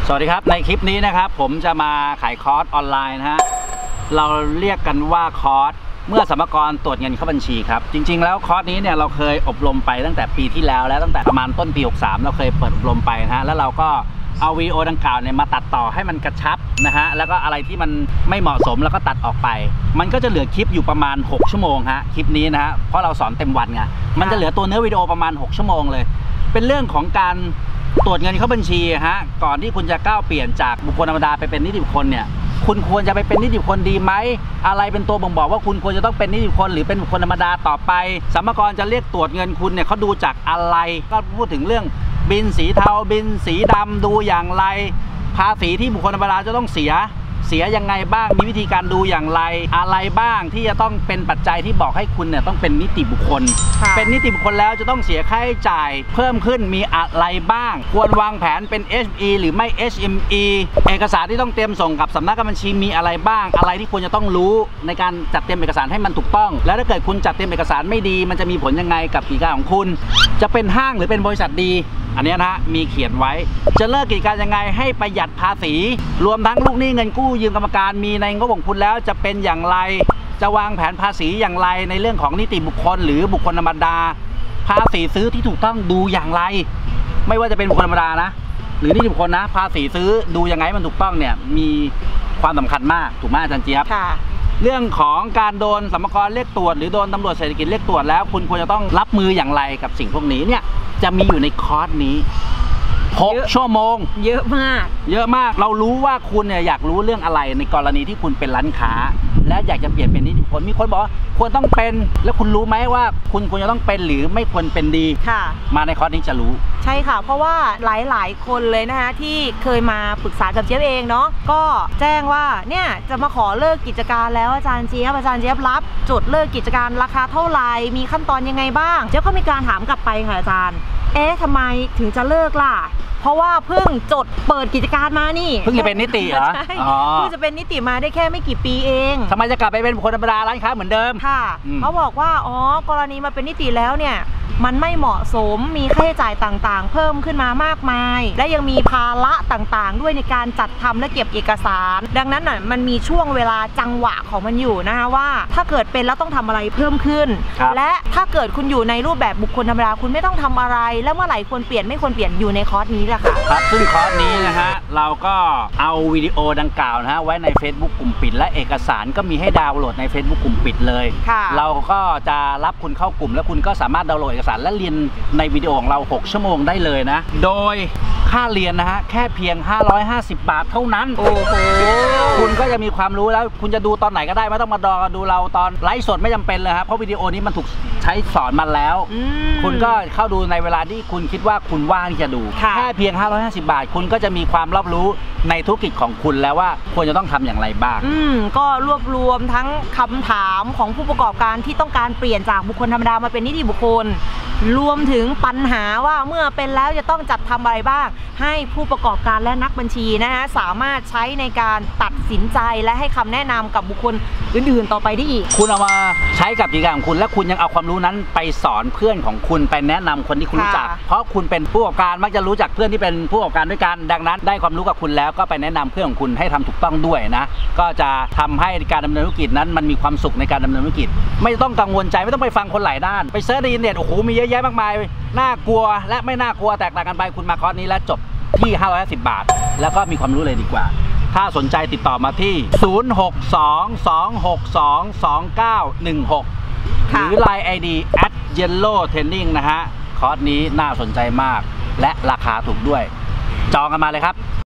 สวัสดีครับในคลิปนี้นะครับผมจะมาขายคอร์สออนไลน์นะฮะเราเรียกกันว่าคอร์สเมื่อสรรพากรตรวจเงินเข้าบัญชีครับจริงๆแล้วคอร์สนี้เนี่ยเราเคยอบรมไปตั้งแต่ปีที่แล้วตั้งแต่ประมาณต้นปี63เราเคยเปิดอบรมไปนะฮะแล้วเราก็เอาวีดีโอดังกล่าวเนี่ยมาตัดต่อให้มันกระชับนะฮะแล้วก็อะไรที่มันไม่เหมาะสมแล้วก็ตัดออกไปมันก็จะเหลือคลิปอยู่ประมาณ6ชั่วโมงฮะคลิปนี้นะฮะเพราะเราสอนเต็มวันไงมันจะเหลือตัวเนื้อวิดีโอประมาณ6ชั่วโมงเลยเป็นเรื่องของการตรวจเงินเข้าบัญชีฮะก่อนที่คุณจะก้าวเปลี่ยนจากบุคคลธรรมดาไปเป็นนิติบุคคลเนี่ยคุณควรจะไปเป็นนิติบุคคลดีไหมอะไรเป็นตัวบ่งบอกว่าคุณควรจะต้องเป็นนิติบุคคลหรือเป็นบุคคลธรรมดาต่อไปสรรพากรจะเรียกตรวจเงินคุณเนี่ยเขาดูจากอะไรก็พูดถึงเรื่องบินสีเทาบินสีดำดูอย่างไรภาษีที่บุคคลธรรมดาจะต้องเสียยังไงบ้างมีวิธีการดูอย่างไรอะไรบ้างที่จะต้องเป็นปัจจัยที่บอกให้คุณเนี่ยต้องเป็นนิติบุคคลเป็นนิติบุคคลแล้วจะต้องเสียค่าใช้จ่ายเพิ่มขึ้นมีอะไรบ้างควรวางแผนเป็น HME หรือไม่ HME เอกสารที่ต้องเตรียมส่งกับสำนักงานบัญชีมีอะไรบ้างอะไรที่ควรจะต้องรู้ในการจัดเตรียมเอกสารให้มันถูกต้องแล้วถ้าเกิดคุณจัดเตรียมเอกสารไม่ดีมันจะมีผลยังไงกับกิจการของคุณจะเป็นห้างหรือเป็นบริษัทดีอันนี้นะฮะมีเขียนไว้จะเลิกกิจการยังไงให้ประหยัดภาษีรวมทั้งลูกหนี้เงินกู้ยืมกรรมการมีในงบของคุณแล้วจะเป็นอย่างไรจะวางแผนภาษีอย่างไรในเรื่องของนิติบุคคลหรือบุคคลธรรมดาภาษีซื้อที่ถูกต้องดูอย่างไรไม่ว่าจะเป็นบุคคลธรรมดานะหรือนิติบุคคลนะภาษีซื้อดูยังไงมันถูกต้องเนี่ยมีความสำคัญมากถูกไหมอาจารย์เจี๊ยบเรื่องของการโดนสรรพากรเรียกตรวจหรือโดนตำรวจเศรษฐกิจเรียกตรวจแล้วคุณควรจะต้องรับมืออย่างไรกับสิ่งพวกนี้เนี่ยจะมีอยู่ในคอร์สนี้6 ชั่วโมงเยอะมากเรารู้ว่าคุณเนี่ยอยากรู้เรื่องอะไรในกรณีที่คุณเป็นร้านค้าและอยากจะเปลี่ยนเป็นนิติบุคคลมีคนบอกว่าควรต้องเป็นแล้วคุณรู้ไหมว่าคุณควรจะต้องเป็นหรือไม่ควรเป็นดีมาในคอร์สนี้จะรู้ใช่ค่ะเพราะว่าหลายคนเลยนะคะที่เคยมาปรึกษากับเจี๊ยบเองเนาะก็แจ้งว่าเนี่ยจะมาขอเลิกกิจการแล้วอาจารย์เจี๊ยบรับจดเลิกกิจการราคาเท่าไหร่มีขั้นตอนยังไงบ้างเจี๊ยบก็มีการถามกลับไปค่ะอาจารย์ทำไมถึงจะเลิกล่ะเพราะว่าเพิ่งจดเปิดกิจการมานี่เพิ่งจะเป็นนิติเหรอเพิ่งจะเป็นนิติมาได้แค่ไม่กี่ปีเองทำไมจะกลับไปเป็นบุคคลธรรมดาร้านค้าเหมือนเดิมค่ะเขาบอกว่ากรณีมาเป็นนิติแล้วเนี่ยมันไม่เหมาะสมมีค่าใช้จ่ายต่างๆเพิ่มขึ้นมามากมายและยังมีภาระต่างๆด้วยในการจัดทำและเก็บเอกสารดังนั้นน่ะมันมีช่วงเวลาจังหวะของมันอยู่นะคะว่าถ้าเกิดเป็นแล้วต้องทำอะไรเพิ่มขึ้นและถ้าเกิดคุณอยู่ในรูปแบบบุคคลธรรมดาคุณไม่ต้องทำอะไรแล้วเมื่อไหร่ควรเปลี่ยนไม่ควรเปลี่ยนอยู่ในคอร์สนี้แหละค่ะครับซึ่งคอร์สนี้นะฮะเราก็เอาวิดีโอดังกล่าวนะฮะไว้ใน Facebook กลุ่มปิดและเอกสารก็มีให้ดาวน์โหลดใน Facebook กลุ่มปิดเลยเราก็จะรับคุณเข้ากลุ่มแล้วคุณก็สามารถดาวน์โหลดเอกสารและเรียนในวิดีโอของเรา6ชั่วโมงได้เลยนะโดยค่าเรียนนะฮะแค่เพียง550 บาทเท่านั้นโอ้โหคุณก็จะมีความรู้แล้วคุณจะดูตอนไหนก็ได้ไม่ต้องมาดูเราตอนไลฟ์สดไม่จำเป็นเลยครับเพราะวิดีโอนี้มันถูกใช้สอนมาแล้วคุณก็เข้าดูในเวลาที่คุณคิดว่าคุณว่างที่จะดูแค่เพียง550 บาทคุณก็จะมีความรอบรู้ในธุรกิจของคุณแล้วว่าควรจะต้องทำอย่างไรบ้างก็รวบรวมทั้งคำถามของผู้ประกอบการที่ต้องการเปลี่ยนจากบุคคลธรรมดามาเป็นนิติบุคคลรวมถึงปัญหาว่าเมื่อเป็นแล้วจะต้องจัดทำอะไรบ้างให้ผู้ประกอบการและนักบัญชีนะฮะสามารถใช้ในการตัดสินใจและให้คำแนะนำกับบุคคลอื่นๆต่อไปได้อีกคุณเอามาใช้กับกิจการของคุณและคุณยังเอาความรู้นั้นไปสอนเพื่อนของคุณไปแนะนำคนที่คุณรู้จักเพราะคุณเป็นผู้ประกอบการมักจะรู้จักเพื่อนที่เป็นผู้ประกอบการด้วยกันดังนั้นได้ความรู้กับคุณแล้วก็ไปแนะนำเพื่อนของคุณให้ทำถูกต้องด้วยนะก็จะทำให้การดำเนินธุรกิจนั้นมันมีความสุขในการดำเนินธุรกิจไม่ต้องกังวลใจไม่ต้องไปฟังคนหลายด้านไปเซิร์ชในอินเทอร์เน็ตโอ้โหมีเยอะแยะมากมายน่ากลัวและไม่น่ากลัวแตกต่างกันไปคุณมาคอร์สนี้แล้วจบที่550 บาทแล้วก็มีความรู้เลยดีกว่าถ้าสนใจติดต่อมาที่0622622916หรือ Line ID @yellowtraining นะฮะคอร์สนี้น่าสนใจมากและราคาถูกด้วยจองกันมาเลยครับ